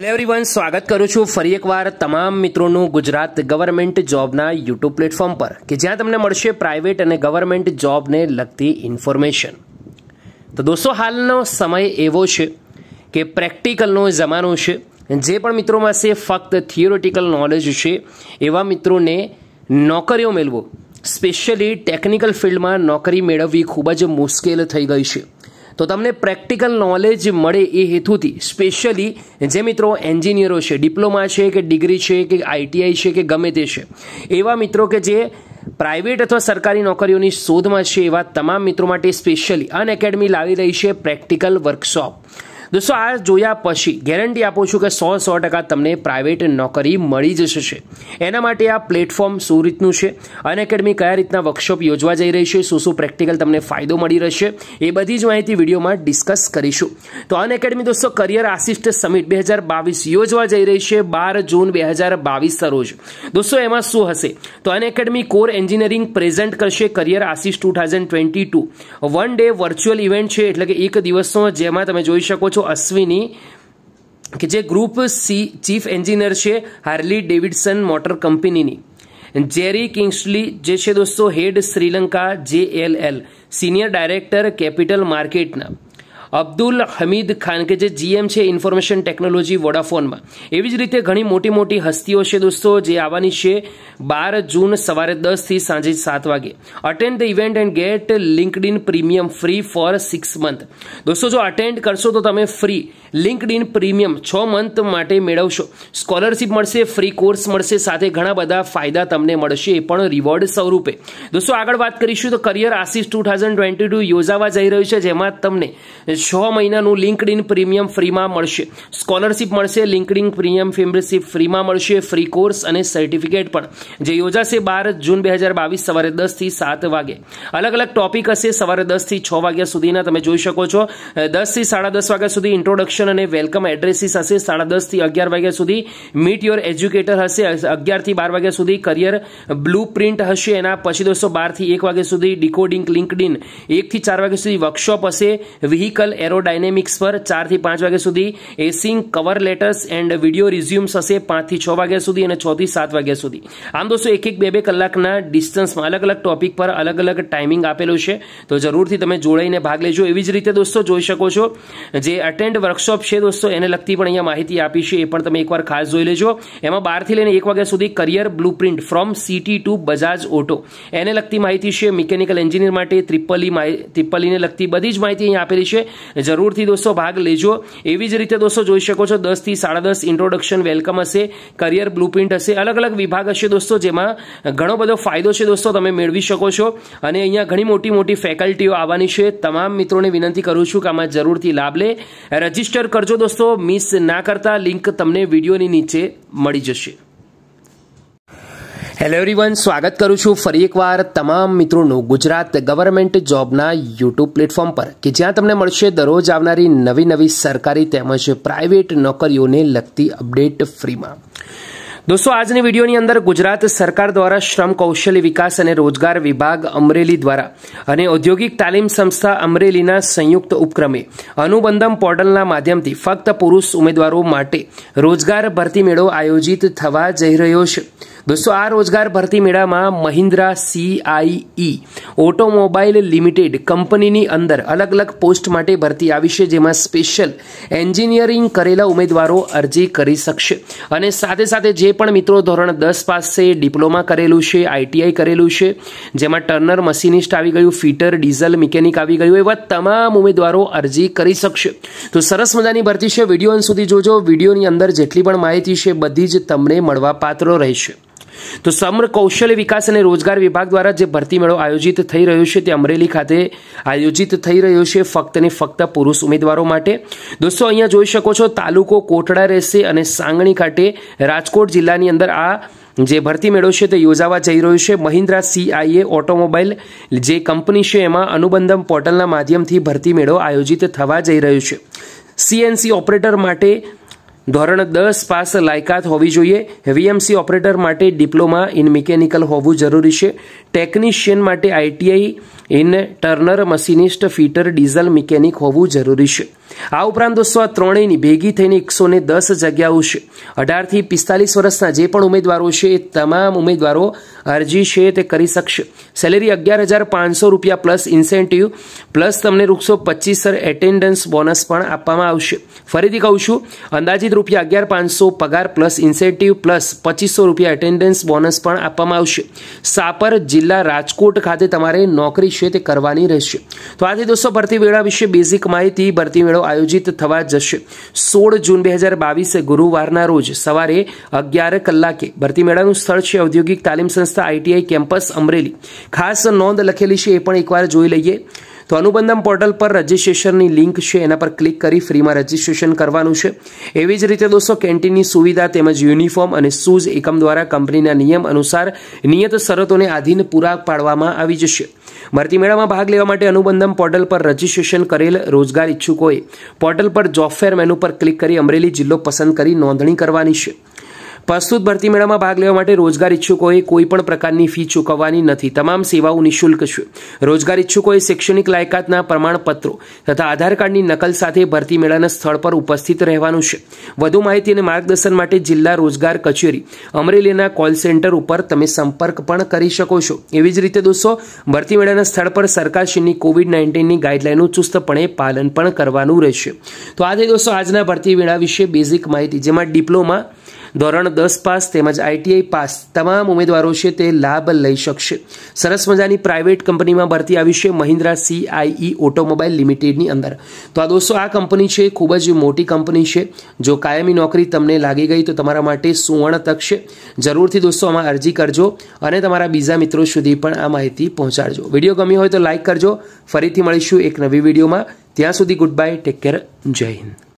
Hello everyone, સ્વાગત કરું છું ફરી એકવાર તમામ મિત્રોનું ગુજરાત ગવર્મેન્ટ જોબના યુટ્યુબ પ્લેટફોર્મ પર કે જ્યાં તમને મળશે પ્રાઇવેટ અને ગવર્મેન્ટ જોબને લગતી ઇન્ફોર્મેશન। તો દોસ્તો, હાલનો સમય એવો છે કે પ્રેક્ટિકલનો જમાનો છે। જે પણ મિત્રો પાસે ફક્ત થિયોરિટિકલ નોલેજ છે એવા મિત્રોને નોકરીઓ મેળવો, સ્પેશિયલી ટેકનિકલ ફિલ્ડમાં નોકરી મેળવવી ખૂબ જ મુશ્કેલ થઈ ગઈ છે। તો તમને પ્રેક્ટિકલ નોલેજ મળે એ હેતુથી સ્પેશિયલી જે મિત્રો એન્જિનિયરો છે, ડિપ્લોમા છે કે ડિગ્રી છે કે આઈટીઆઈ છે કે ગમે તે છે, એવા મિત્રો કે જે પ્રાઇવેટ અથવા સરકારી નોકરીઓની શોધમાં છે એવા તમામ મિત્રો માટે સ્પેશિયલી અનએકેડમી લાવી રહી છે પ્રેક્ટિકલ વર્કશોપ। દોસ્તો, આ જોયા પછી ગેરંટી આપું છું કે 100% તમને પ્રાઇવેટ નોકરી મળી જશે। એના માટે આ પ્લેટફોર્મ શું રીતનું છે, અનએકેડમી કયા રીતના વર્કશોપ યોજવા જઈ રહી છે, શું પ્રેક્ટિકલ તમને ફાયદો મળી રહેશે, એ બધી જ માહિતી વિડીયોમાં ડિસ્કસ કરીશું। તો અનએકેડમી દોસ્તો કરિયર આસિસ્ટ સમિટ 2022 યોજવા જઈ રહી છે 12 જૂન 2022 રોજ। દોસ્તો, એમાં શું હશે તો અનએકેડમી કોર એન્જિનિયરિંગ પ્રેઝન્ટ કરશે career assist 2022 one day virtual event છે, એટલે કે એક દિવસનો, જેમાં તમે જોઈ શકો છો અશ્વિની કે જે ગ્રુપ સી ચીફ એન્જિનિયર છે હાર્લી ડેવિડસન મોટર કંપનીની, જેરી કિંગ્સલી જે છે દોસ્તો head Sri Lanka JLL senior director capital માર્કેટના, અબ્દુલ હમીદ ખાન કે જે GM છે ઇન્ફોર્મેશન ટેકનોલોજી વોડાફોનમાં। એવી જ રીતે ઘણી મોટી મોટી હસ્તીઓ છે દોસ્તો જે આવવાની છે 12 જૂન સવારે 10 થી સાંજે 7 વાગે। Attend the event and get LinkedIn premium free for 6 month. દોસ્તો, જો અટેન્ડ કરશો તો તમે ફ્રી લિંક્ડઇન પ્રીમિયમ 6 મંથ માટે મેળવશો, સ્કોલરશિપ મળશે, ફ્રી કોર્સ મળશે, સાથે ઘણા બધા ફાયદા તમને મળશે એ પણ રિવોર્ડ સ્વરૂપે। દોસ્તો, આગળ વાત કરીશું તો કરિયર આસિસ્ટ 2022 યોજાવા જઈ રહ્યું છે, જેમાં તમને 6 મહિનાનું લિંક્ડઇન પ્રીમિયમ ફ્રીમાં મળશે, સ્કોલરશિપ મળશે, લિંક્ડઇન પ્રીમિયમ મેમ્બરશિપ ફ્રીમાં મળશે, ફ્રી કોર્સ અને સર્ટિફિકેટ પણ, જે યોજાશે 12 જૂન 2022 સવારે 10 થી 7 વાગે। અલગ અલગ ટોપિક હશે, સવારે 10 થી 6 વાગ્યા સુધીના તમે જોઈ શકો છો। 10 થી 10:30 વાગ્યા સુધી ઇન્ટ્રોડક્શન અને વેલકમ એડ્રેસીસ હશે, 10:30 થી 11 વાગ્યા સુધી મીટ યોર એજ્યુકેટર હશે, 11 થી 12 વાગ્યા સુધી કરિયર બ્લુ પ્રિન્ટ હશે, એના પછી દોસ્તો 12 થી 1 વાગ્યા સુધી ડિકોડિંગ લિંક્ડઇન, 1 થી 4 વાગ્યા સુધી વર્કશોપ હશે વ્હીકલ એરોડાયનેમિક્સ પર, 4 થી 5 વાગ્યા સુધી acing cover letters and video resumes હશે, 5 થી 6 વાગ્યા સુધી અને 6 થી 7 વાગ્યા સુધી। આમ દોસ્તો 1-2 કલાકના ડિસ્ટન્સમાં અલગ અલગ ટોપિક પર અલગ અલગ ટાઈમિંગ આપેલું છે, તો જરૂરથી તમે જોડાઈને ભાગ લેજો। એવી જ રીતે દોસ્તો જોઈ શકો છો જે અટેન્ડ વર્કશોપ છે દોસ્તો એને લગતી પણ અહીંયા માહિતી આપી છે, એ પણ તમે એકવાર ખાસ જોઈ લેજો। એમાં 12 થી લઈને 1 વાગ્યા સુધી career blueprint from Citi to Bajaj Auto એને લગતી માહિતી છે, મિકેનિકલ એન્જિનિયર માટે ટ્રિપલ ઈને લગતી બધી જ માહિતી અહીંયા આપેલી છે, જરૂરથી દોસ્તો ભાગ લેજો। એવી જ રીતે દોસ્તો જોઈ શકો છો 10 થી 10:30 ઇન્ટ્રોડક્શન વેલકમ હશે, કરિયર બ્લુપ્રિન્ટ હશે, અલગ અલગ વિભાગ હશે દોસ્તો, જેમાં ઘણો બધો ફાયદો છે દોસ્તો તમે મેળવી શકો છો, અને અહીંયા ઘણી મોટી મોટી ફેકલ્ટીઓ આવવાની છે। તમામ મિત્રોને વિનંતી કરું છું કે આમાં જરૂરથી લાભ લે, રજીસ્ટર કરજો દોસ્તો, મિસ ના કરતા, લિંક તમને વિડીયોની નીચે મળી જશે। હેલો એવરીવન, સ્વાગત કરું છું ફરી એકવાર તમામ મિત્રોનું ગુજરાત ગવર્મેન્ટ જોબના યુટ્યુબ પ્લેટફોર્મ પર કે જ્યાં તમને મળશે દરરોજ આવનારી નવી સરકારી તેમજ પ્રાઇવેટ નોકરીઓને લગતી અપડેટ ફ્રીમાં। દોસ્તો, આજની વિડીયોની અંદર ગુજરાત સરકાર દ્વારા શ્રમ કૌશલ્ય વિકાસ અને રોજગાર વિભાગ અમરેલી દ્વારા અને ઔદ્યોગિક તાલીમ સંસ્થા અમરેલીના સંયુક્ત ઉપક્રમે અનુબંધમ પોર્ટલના માધ્યમથી ફક્ત પુરુષ ઉમેદવારો માટે રોજગાર ભરતી મેળો આયોજિત થવા જઈ રહ્યો છે। દોસ્તો, આ રોજગાર ભરતી મેળામાં મહિન્દ્રા CIE ઓટોમોબાઈલ લિમિટેડ કંપનીની અંદર અલગ અલગ પોસ્ટ માટે ભરતી આવી છે, જેમાં સ્પેશિયલ એન્જિનિયરિંગ કરેલા ઉમેદવારો અરજી કરી શકશે, અને સાથે સાથે જે પણ મિત્રો ધોરણ 10 પાસ છે, ડિપ્લોમા કરેલું છે, ITI કરેલું છે, જેમાં ટર્નર મશીનિસ્ટ આવી ગયું, ફિટર ડીઝલ મિકેનિક આવી ગયું, એવા તમામ ઉમેદવારો અરજી કરી શકશે। તો સરસ મજાની ભરતી છે, વિડીયો અંત સુધી જોજો, વિડીયોની અંદર જેટલી પણ માહિતી છે બધી જ તમને મળવા પાત્ર રહેશે। તો શ્રમ કૌશલ્ય વિકાસ અને રોજગાર વિભાગ દ્વારા જે ભરતી મેળો આયોજિત થઈ રહ્યો છે તે અમરેલી ખાતે આયોજિત થઈ રહ્યો છે ફક્ત ને ફક્ત પુરુષ ઉમેદવારો માટે। દોસ્તો, અહીંયા જોઈ શકો છો તાલુકો કોટડા રહેશે અને સાંગણી ખાતે રાજકોટ જિલ્લાની અંદર આ જે ભરતી મેળો છે તે યોજાવા જઈ રહ્યો છે। મહિન્દ્રા CIE ઓટોમોબાઈલ જે કંપની છે એમાં અનુબંધમ પોર્ટલના માધ્યમથી ભરતી મેળો આયોજિત થવા જઈ રહ્યો છે। CNC ઓપરેટર માટે ધોરણ 10 પાસ લાયકાત હોવી જોઈએ, VMC ઓપરેટર માટે ડિપ્લોમા ઇન મિકેનિકલ હોવું જરૂરી છે, ટેકનિશિયન માટે ITI turner, machinist, fitter, diesel mechanic હોવું જરૂરી છે. આ ઉપરાંત દોસ્તો આ ત્રણેયની ભેગી થઈને 110 જગ્યાઓ છે. 18 થી 45 વર્ષના જે પણ ઉમેદવારો છે એ તમામ ઉમેદવારો અરજી છે તે કરી શકશે. સેલેરી 11,500 રૂપિયા પ્લસ ઇન્સેન્ટિવ પ્લસ તમને ₹125 એટેન્ડન્સ બોનસ પણ આપવામાં આવશે. ફરીથી કહું છું, અંદાજિત ₹11,500 પગાર plus incentive plus ₹2,500 attendance bonus પણ આપવામાં આવશે. સાપર જિલ્લા રાજકોટ ખાતે તમારે નોકરી છે તે કરવાની રહેશે. તો આજે દોસ્તો ભરતી મેળા વિશે બેઝિક માહિતી. ભરતી મેળો આયોજિત થવા જશે 16 જૂન 2022 ગુરુવારના રોજ સવારે 11 કલાકે. ભરતી મેળાનું સ્થળ છે ઔદ્યોગિક તાલીમ સંસ્થા ITI કેમ્પસ અમરેલી. ખાસ નોંધ લખેલી છે એ પણ એકવાર જોઈ લઈએ. તો અનુબંધમ પોર્ટલ પર રજિસ્ટ્રેશનની લિંક છે એના પર ક્લિક કરી ફ્રીમાં રજિસ્ટ્રેશન કરવાનું છે. એવી જ રીતે દોસ્તો કેન્ટીનની સુવિધા તેમજ યુનિફોર્મ અને શૂઝ એકમ દ્વારા કંપનીના નિયમ અનુસાર નિયત શરતોને આધીન પૂરા પાડવામાં આવી જશે. ભરતી મેળામાં ભાગ લેવા માટે અનુબંધમ પોર્ટલ પર રજિસ્ટ્રેશન કરેલ રોજગાર ઈચ્છુકોએ પોર્ટલ પર જોબ ફેર મેનુ પર ક્લિક કરી અમરેલી જિલ્લો પસંદ કરી નોંધણી કરવાની છે. પ્રસ્તુત ભરતી મેળામાં ભાગ લેવા માટે રોજગાર ઈચ્છુકોએ કોઈ પણ પ્રકારની ફી ચૂકવવાની નથી. તમામ સેવાઓ નિઃશુલ્ક છે. રોજગાર ઈચ્છુકોએ શૈક્ષણિક લાયકાતના પ્રમાણપત્રો તથા આધાર કાર્ડની નકલ સાથે ભરતી મેળાના સ્થળ પર ઉપસ્થિત રહેવાનું છે. વધુ માહિતી અને માર્ગદર્શન માટે જિલ્લા રોજગાર કચેરી અમરેલીના કોલ સેન્ટર ઉપર તમે સંપર્ક પણ કરી શકો છો. એવી જ રીતે દોસ્તો ભરતી મેળાના સ્થળ પર સરકારશ્રીની COVID-19ની ગાઈડલાઈનનું ચુસ્તપણે પાલન પણ કરવાનું રહેશે. તો આજે દોસ્તો આજના ભરતી મેળા વિશે બેઝિક માહિતી, જેમાં ડિપ્લોમા, ધોરણ 10 પાસ તેમજ ITI પાસ તમામ ઉમેદવારો છે તે લાભ લઈ શકશે. સરસ મજાની પ્રાઇવેટ કંપનીમાં ભરતી આવી છે મહિન્દ્રા CIE ઓટોમોબાઈલ લિમિટેડની અંદર. તો આ દોસ્તો આ કંપની છે ખૂબ જ મોટી કંપની છે. જો કાયમી નોકરી તમને લાગી ગઈ તો તમારા માટે સુવર્ણ તક છે. જરૂરથી દોસ્તો આમાં અરજી કરજો અને તમારા બીજા મિત્રો સુધી પણ આ માહિતી પહોંચાડજો. વિડીયો ગમ્યો હોય તો લાઇક કરજો. ફરીથી મળીશું એક નવી વિડીયોમાં. ત્યાં સુધી ગુડ બાય, ટેક કેર, જય હિન્દ.